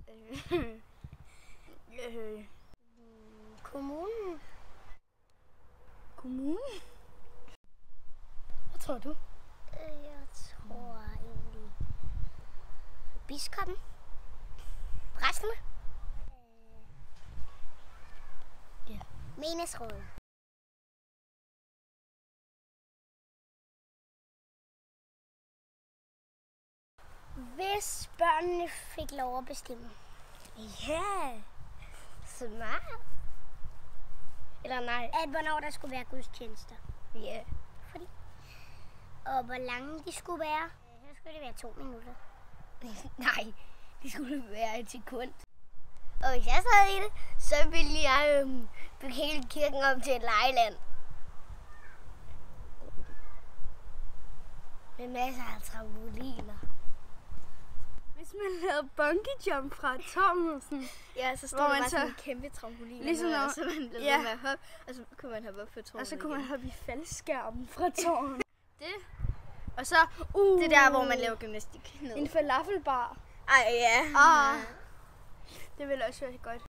Kommunen. Kommunen? Hvad tror du? Jeg tror egentlig biskoppen. Præsterne. Ja. Menighedsrådet. Hvis børnene fik lov at bestemme. Ja. Smart. Eller nej. At hvornår der skulle være gudstjenester. Ja. Og hvor lange de skulle være. Så skulle det være 2 minutter. Nej, det skulle være et sekund. Og hvis jeg sad i det, så ville jeg bygge hele kirken om til et legeland. Med masser af trampoliner. Hvis man lavede bungee jump fra Thomsen. Ja, så stod Hvor der man bare så- sådan en kæmpe trampolin. Ligesom når- og så man blev ja. ved med at hoppe, og så kunne man hoppe op på tårnet. Og så kunne man igen. hoppe i faldskærmen fra tårnet. Det. Og så, Det er der, hvor man laver gymnastik ned. en falafelbar. Ej, ja. Det ville også være godt.